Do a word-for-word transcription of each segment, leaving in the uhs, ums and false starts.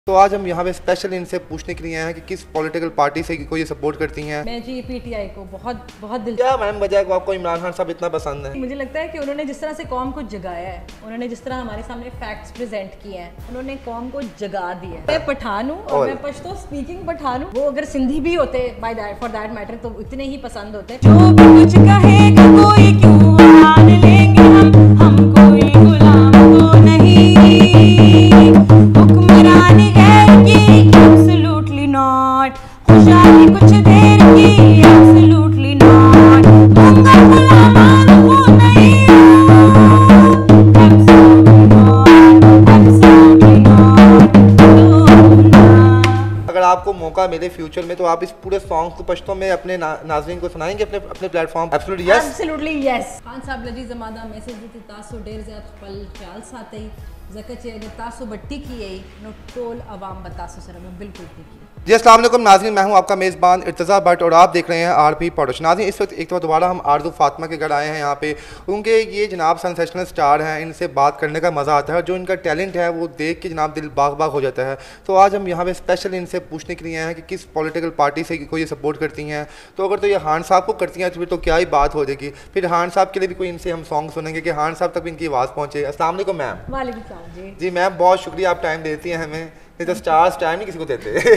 तो आज हम यहाँ पे स्पेशल इनसे पूछने के लिए आए हैं कि किस पॉलिटिकल पार्टी से को ये सपोर्ट करती हैं। मैं जी पीटीआई को बहुत बहुत दिल क्या मैम वजह है को आपको इमरान खान साहब इतना पसंद है? मुझे लगता है कि उन्होंने जिस तरह से कौम को जगाया है, उन्होंने जिस तरह हमारे सामने फैक्ट्स प्रेजेंट किए हैं, उन्होंने कौम को जगा दिया है। मैं पठान हूँ और मैं पश्तो स्पीकिंग पठान हूँ। वो अगर सिंधी भी होते by that for that matter तो इतने ही पसंद होते। जो भी कुछ कहेगा कोई क्यों मान लेंगे हम हम कोई गुलाम तो नहीं, हुक्मरानी गैर की एब्सोल्युटली नॉट, खुशहाली कुछ देर की एब्सोल्युटली नॉट, दूंगा गुलाम वो नहीं एब्सोल्युटली नॉट, एब्सोल्युटली नॉट। अगर आपको मौका मिले फ्यूचर में तो आप इस पूरे सॉन्ग को पश्तो में अपने ना, नाज़रीन को सुनाएंगे अपने अपने platform? Absolutely yes, absolutely yes. Khan साहब लजी जमादा मैसेज दी तासो ढेर ज़्यादा पल ख्याल साथे ज़कचे अगर तासो बट्टी की है नो टोल अवाम बतासो सर में बिल्कुल ठीक है। जी अस्सलाम वालेकुम नाज़रीन, मैं हूं आपका मेज़बान इर्तज़ा भट्ट और आप देख रहे हैं आरपी प्रोडक्शन। नाज़रीन इस वक्त एक तो दोबारा हम आरज़ू फातिमा के घर आए हैं यहाँ पे, क्योंकि ये जनाब सेंसेशनल स्टार हैं, इनसे बात करने का मज़ा आता है, जो इनका टैलेंट है वो देख के जनाब दिल बाग बाग हो जाता है। तो आज हम यहाँ पे स्पेशल इनसे पूछने के लिए आए हैं कि किस पॉलिटिकल पार्टी से को ये सपोर्ट करती हैं। तो अगर तो ये खान साहब को करती हैं तो फिर तो क्या ही बात हो जाएगी। फिर खान साहब के लिए भी कोई इनसे हम सॉन्ग सुनेंगे कि खान साहब तक भी इनकी आवाज़ पहुँचे। अस्सलाम वालेकुम मैम। वालेकुम सलाम जी। जी मैम बहुत शुक्रिया, आप टाइम देती हैं हमें, नहीं तो स्टार्स टाइम नहीं किसी को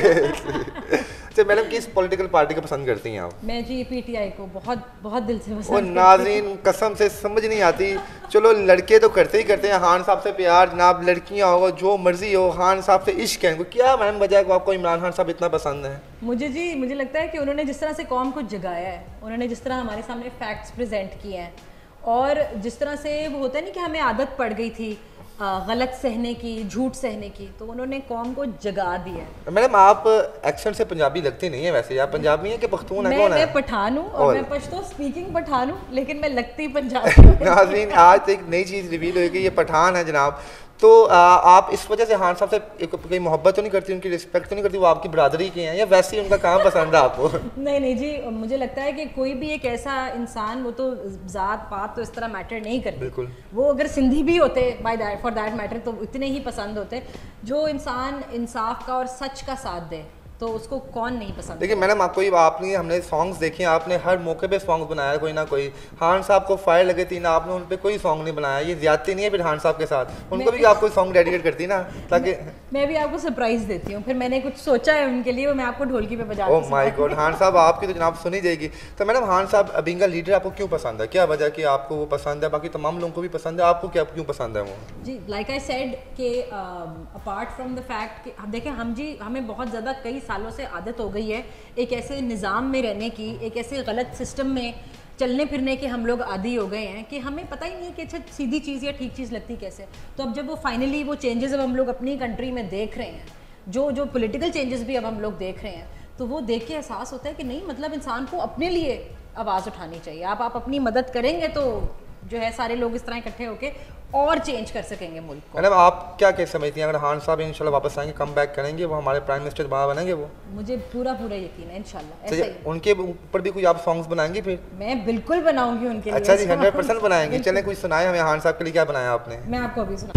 देते। अच्छा मैडम किस पॉलिटिकल पार्टी को पसंद करती हैं आप? मैं जी पीटीआई को बहुत बहुत दिल से पसंद और नाज़रीन कसम से समझ नहीं आती, चलो लड़के तो करते ही करते हैं खान साहब से प्यार, जनाब लड़कियां हो जो मर्जी हो खान साहब से इश्क है। क्या मैडम वजह है को आपको इमरान खान साहब इतना पसंद है? मुझे जी मुझे लगता है कि उन्होंने जिस तरह से कौम को जगाया है, उन्होंने जिस तरह हमारे सामने फैक्ट्स प्रेजेंट किए हैं, और जिस तरह से वो होता है ना कि हमें आदत पड़ गई थी गलत सहने की, झूठ सहने की, तो उन्होंने कौम को जगा दिया। मैडम आप एक्सेंट से पंजाबी लगती नहीं है, वैसे आप पंजाबी हैं कि पख्तून है? कौन है? मैं पठान हूँ और मैं पश्तो स्पीकिंग पठान हूँ, लेकिन मैं लगती पंजाबी। नाज़रीन आज एक नई चीज़ रिवील हुई कि ये पठान है जनाब। तो आ, आप इस वजह से खान साहब से कोई मोहब्बत तो नहीं करती, उनकी रिस्पेक्ट तो नहीं करती, वो आपकी बरादरी के हैं या वैसे ही उनका काम पसंद है आपको? नहीं नहीं जी, मुझे लगता है कि कोई भी एक ऐसा इंसान, वो तो ज़ात पात तो इस तरह मैटर नहीं करती। बिल्कुल। वो अगर सिंधी भी होते by that for that matter तो इतने ही पसंद होते। जो इंसान इंसाफ का और सच का साथ दे तो उसको कौन नहीं पसंद। देखिए मैडम आपको आपने हमने सॉन्ग्स देखे, आपने हर मौके पे सॉन्ग्स बनाया कोई ना कोई। खान साहब को फायर लगे थी ना, आपने उन पे कोई सॉन्ग नहीं बनाया, ये ज्यादती नहीं है फिर खान साहब के साथ? उनको भी आप कोई सॉन्ग डेडिकेट करती ना, ताकि मैं भी आपको सरप्राइज देती हूँ। फिर मैंने कुछ सोचा है उनके लिए, वो मैं आपको ढोलकी पे बजा। ओह माय गॉड, खान साहब आपकी तो जनाब सुनी जाएगी। तो मैडम खान साहब बीइंग अ लीडर आपको क्यों पसंद है? क्या वजह कि आपको वो पसंद है? बाकी तमाम लोगों को भी पसंद है, आपको क्या क्यों पसंद है वो? जी लाइक आई सेड कि अपार्ट फ्रॉम द फैक्ट कि देखें हम जी हमें बहुत ज़्यादा कई सालों से आदत हो गई है एक ऐसे निज़ाम में रहने की, एक ऐसे गलत सिस्टम में चलने फिरने के हम लोग आदी हो गए हैं कि हमें पता ही नहीं है कि अच्छा सीधी चीज़ या ठीक चीज़ लगती कैसे। तो अब जब वो फाइनली वो चेंजेस अब हम लोग अपनी कंट्री में देख रहे हैं, जो जो पॉलिटिकल चेंजेस भी अब हम लोग देख रहे हैं, तो वो देख के एहसास होता है कि नहीं मतलब इंसान को अपने लिए आवाज़ उठानी चाहिए। आप आप अपनी मदद करेंगे तो जो है सारे लोग इस तरह इकट्ठे होके और चेंज कर सकेंगे मुल्क को। मैडम आप क्या क्या समझती हैं अगर खान साहब इंशाल्लाह वापस आएंगे, कम बैक करेंगे, वो हमारे प्राइम मिनिस्टर वहाँ बनेंगे? वो मुझे पूरा पूरा यकीन है इंशाल्लाह। ऐसे ही उनके ऊपर भी कोई आप सॉन्ग्स बनाएंगे? फिर मैं बिल्कुल बनाऊंगी उनके लिए। अच्छा जी, हंड्रेड परसेंट बनाएंगे। चलें कुछ सुनाए हमें खान साहब के लिए, क्या बनाया आपने? मैं आपको अभी सुना।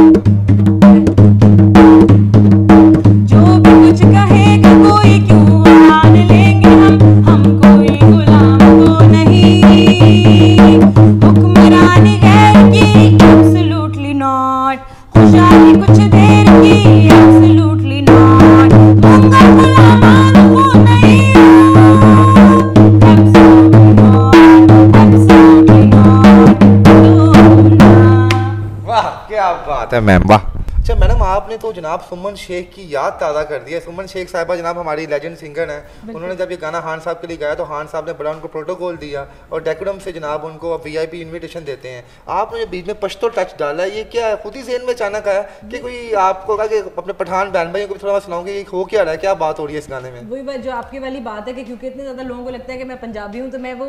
जो भी कुछ कहेगा कोई क्यों मान लेंगे हम हम कोई गुलाम तो नहीं, हुक्मरानी गैर की एब्सोल्युटली नॉट, खुशहाली कुछ देर की एब्सोल्युटली नॉट, दूंगा गुलाम वो नहीं एब्सोल्युटली नॉट, एब्सोल्युटली नॉट। वाह क्या बात है मैम, वाह। अच्छा मैडम आपने तो जनाब सुमन शेख की याद ताज़ा कर दी है। सुमन शेख साहिबा जनाब हमारी लेजेंड सिंगर हैं, उन्होंने जब ये गाना खान साहब के लिए गाया तो खान साहब ने बड़ा उनको प्रोटोकॉल दिया और डेकोरम से जनाब उनको वीआईपी इनविटेशन देते हैं। आपने जो बीच में पश्तो टच डाला है, ये क्या खुद ही ज़हन में अचानक आया कि कोई आपको कहा कि अपने पठान बहन भाइयों को भी थोड़ा सुनाऊंगे ये हो क्या रहा है, क्या बात हो रही है इस गाने में? वही बात जो आपकी वाली बात है कि क्योंकि इतने ज़्यादा लोगों को लगता है कि मैं पंजाबी हूँ तो मैं वो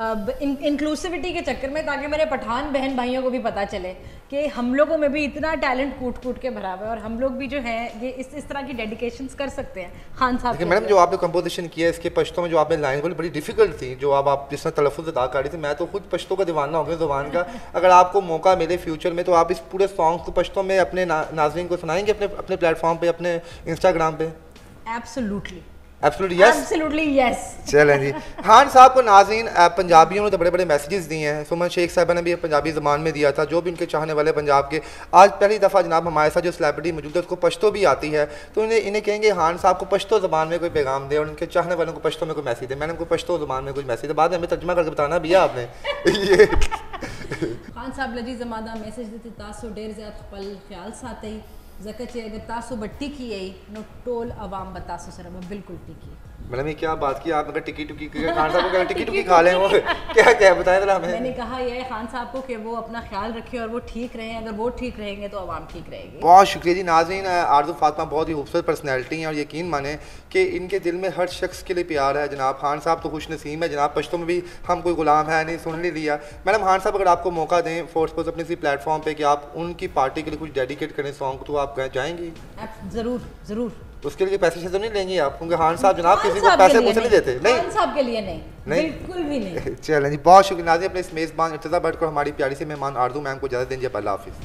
अब इंक्लूसिविटी के चक्कर में, ताकि मेरे पठान बहन भाइयों को भी पता चले कि हम लोगों में भी इतना टैलेंट कूट कूट के भरा हुआ है और हम लोग भी जो है ये इस इस तरह की डेडिकेशंस कर सकते हैं। खान साहब लेकिन मैडम जो आपने कंपोजिशन किया है इसके पश्तों में जो आपने लाइन बोली बड़ी डिफिकल्ट थी, जो अब आप जिस तरह तलफ़ुज़ अदा कर रही थी, मैं तो खुद पश्तों का दीवाना हो गया ज़ुबान का। अगर आपको मौका मिले फ्यूचर में तो आप इस पूरे सॉन्ग को पश्तों में अपने ना, नाज़रीन को सुनाएंगे अपने अपने प्लेटफॉर्म पे, अपने इंस्टाग्राम पे? Absolutely absolutely yes, absolutely yes. चलें जी। खान साहब को नाज़रीन पंजाबियों ने तो बड़े बड़े मैसेजेस दिए हैं, सुमन शेख साहब ने भी पंजाबी ज़बान में दिया था, जो भी उनके चाहने वाले पंजाब के। आज पहली दफ़ा जनाब हमारे साथ जो सेलिब्रिटी मौजूद है उसको पश्तो भी आती है, तो इन्हें इन्हें कहेंगे खान साहब को पश्तो ज़बान में कोई पैगाम दे और उनके चाहने वालों को पश्तो में कोई मैसेज दे। मैंने उनको पश्तो ज़बान में कुछ मैसेज दे, बाद में हमें तर्जुमा करके बताना भी है आपने। ये खान साहब लजी जमादा मैसेज देते तासो डेर ज़्यादा पल ख्याल साथ ही जकचे अगर तासो बट्टी की I know toll Awam बतासो sir बिल्कुल टिकी। मैडम ये क्या बात की आप, अगर टिकी टुकी खान साहब को टिकी टुकी खा लें वो क्या क्या बताएं जरा हमें। मैंने कहा ये है खान साहब को कि वो अपना ख्याल रखें और वो ठीक रहें, अगर वो ठीक रहेंगे तो आवाम ठीक रहेगी। बहुत शुक्रिया जी। नाज़रीन आरज़ू फातिमा बहुत ही खूबसूरत पर्सनैलिटी हैं और यकीन माने कि इनके दिल में हर शख्स के लिए प्यार है। जनाब खान साहब तो खुश नसीम है, जनाब पश्तों में भी हम कोई गुलाम है नहीं, सुन नहीं लिया। मैडम खान साहब अगर आपको मौका दें फोर्स पोज अपने इसी प्लेटफॉर्म पे कि आप उनकी पार्टी के लिए कुछ डेडिकेट करें सॉन्ग, तो आप जाएंगी? ज़रूर ज़रूर। उसके लिए पैसे तो नहीं लेंगी आप, क्योंकि खान साहब जनाब किसी को पैसे पूछ नहीं देते। नहीं, खान साहब के लिए नहीं, नहीं बिल्कुल भी नहीं। चलें जी, बहुत शुक्रिया नाज़रीन। अपने इस मेज़बान इर्तिज़ा भट्ट को हमारी प्यारी से मेहमान आरज़ू मैम को इजाज़त देंगे। अल्लाह हाफ़िज़।